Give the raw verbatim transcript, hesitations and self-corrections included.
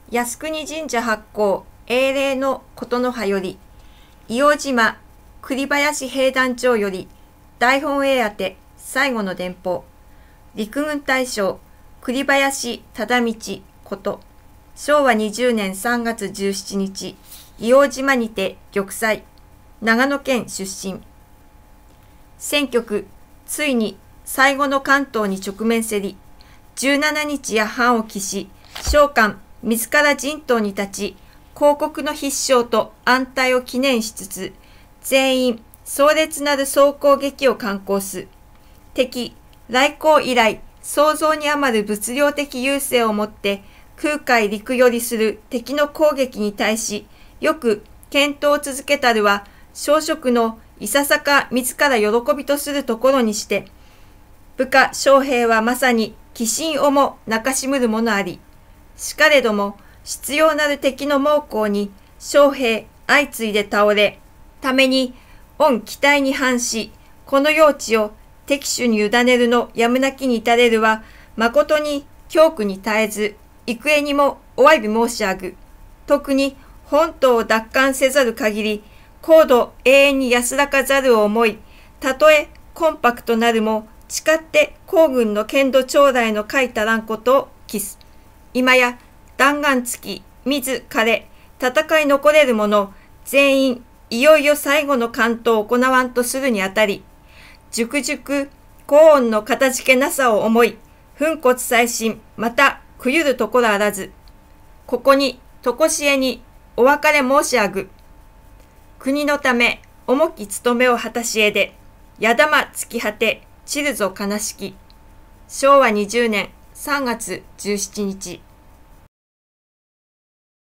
靖国神社発行英霊のことの葉より、硫黄島栗林兵団長より大本営宛て最後の電報、陸軍大将栗林忠道こと、しょうわにじゅうねんさんがつじゅうしちにち、硫黄島にて玉砕、長野県出身。選挙区、ついに最後の関東に直面せり、じゅうしちにちや半を期し、召喚自ら陣頭に立ち、広告の必勝と安泰を記念しつつ、全員壮烈なる総攻撃を敢行す。敵、来航以来、想像に余る物量的優勢をもって、空海陸よりする敵の攻撃に対し、よく検討を続けたるは、小職のいささか自ら喜びとするところにして、部下将兵はまさに鬼神をも泣かしむるものあり、しかれども必要なる敵の猛攻に将兵相次いで倒れ、ために御期待に反し、この用地を敵手に委ねるのやむなきに至れるは、誠に恐怖に耐えず、幾重にもお詫び申し上ぐ。特に本島を奪還せざる限り、高度永遠に安らかざるを思い、たとえコンパクトなるも、誓って皇軍の剣道長来の書いたらんことを期す。今や弾丸付き、水枯れ、戦い残れる者、全員、いよいよ最後の関東を行わんとするにあたり、熟々、高音のかたじけなさを思い、粉骨細心、また、くゆるところあらず、ここに、とこしえに、お別れ申し上ぐ。国のため、重き務めを果たしえで、やだま尽き果て、散るぞ悲しき。しょうわにじゅうねんさんがつじゅうしちにち。